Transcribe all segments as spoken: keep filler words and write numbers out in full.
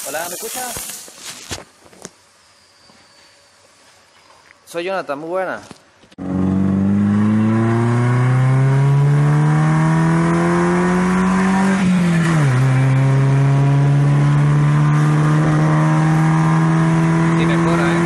Hola, ¿me escuchas? Soy Jonathan, muy buena. Sí, mejora, ¿eh?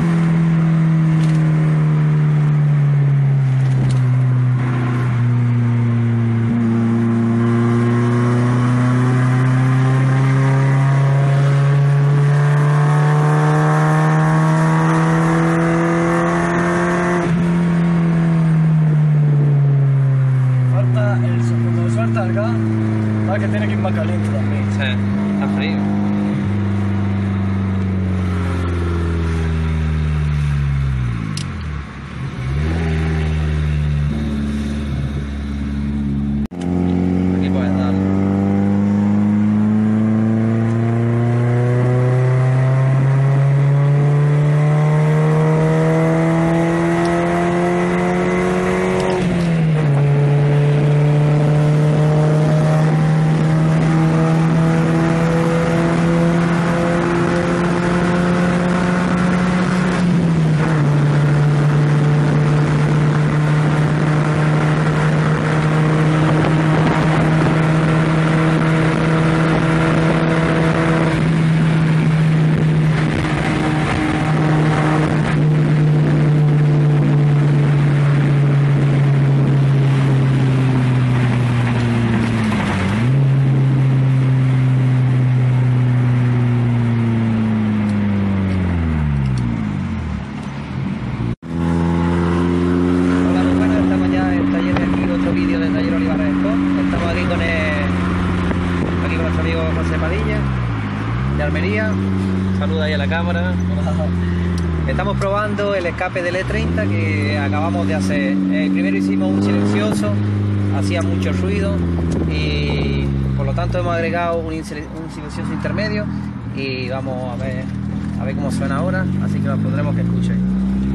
Ah, que tiene que ir más caliente también. Sí, está frío. Aquí puedes dar. De Almería, saluda ahí a la cámara. Estamos probando el escape del E treinta que acabamos de hacer. Eh, primero hicimos un silencioso, hacía mucho ruido y por lo tanto hemos agregado un, un silencioso intermedio y vamos a ver, a ver cómo suena ahora, así que lo pondremos que escuchen.